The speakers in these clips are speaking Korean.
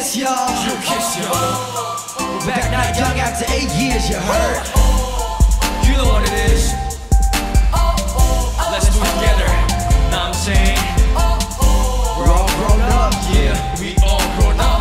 kiss y'all. True kiss y'all. We're back not young after 8 years, you heard? You know what it is. Let's do it together. Know what I'm saying? We're all grown up. Yeah, we all grown up.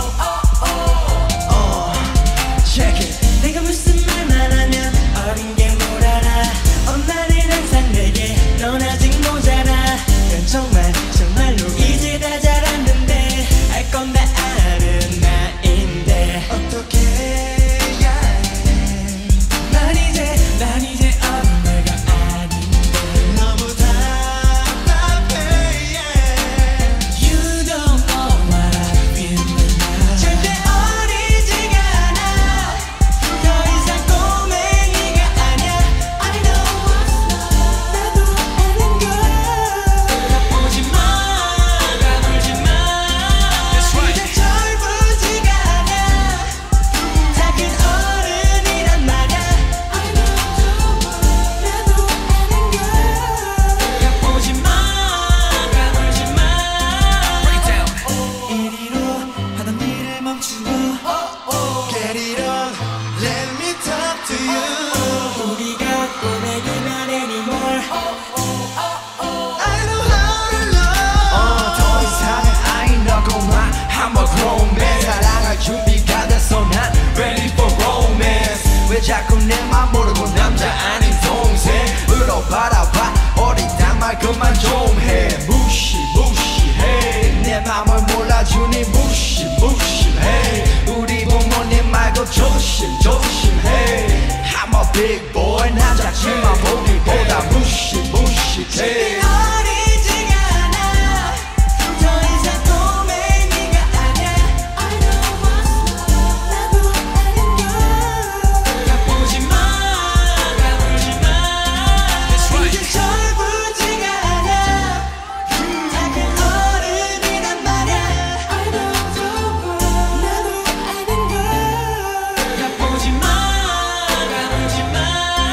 Check it. 내가 무슨 말만 하면 어린 게 뭘 알아. 엄마는 항상 내게 넌 아직 모자라. 난 정말로 이제 다 자랐는데 알 건 다 아는 나인데 어떻게 해야 해. 난 이제 엄마가 아닌데 너무 답답해. You don't know what I've been through. 절대 어리지가 않아. 더 이상 꼬맹이가 아니야. I know what's love. 나도 아는 걸. 가보지 마, 가물지 마. That's right. 이제 젊지가 않아. 작은 어른이란 말야. I know the word. 나도 아는 걸. 가보지 마, 가물지 마. Break it down. 이리로 하던 일을 멈추고 Get it on. Let me talk to you. 우리가 꼬맹이면 anymore. I know how to love. 더 이상은 I ain't 너고만. I'm a grown man. 사랑할 준비가 됐어. 난 ready for romance. 왜 자꾸 내 맘 모르고 남자 아닌 동생으로 바라봐. 어리단 말 그만 좀 해. 무시해. 내 맘을 몰라주니 무시해. 우리 부모님 말고 조심해. I'm a big boy. 난 작지만 보기보다 무시해. 어리지가 않아. 더 이상 꼬맹이가 아니야. I know what's love. 나도 아는 걸. 가보지 마, 가물지 마. That's right. 이제 젊지가 않아. 작은 어른이란 말야. I know the word. 나도 아는 걸. 가보지 마, 가물지 마.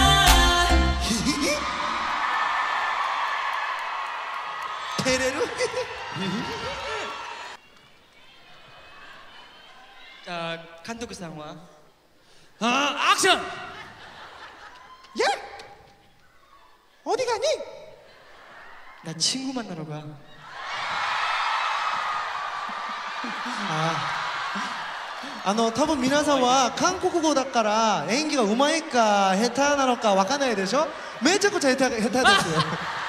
자,監督さんは 액션! 야! 어디 가니? 나 친구 만나러 가. 多分皆さんは韓国語だから演技がうまいか下手なのかわかんないでしょ。めちゃくちゃ下手ですよ。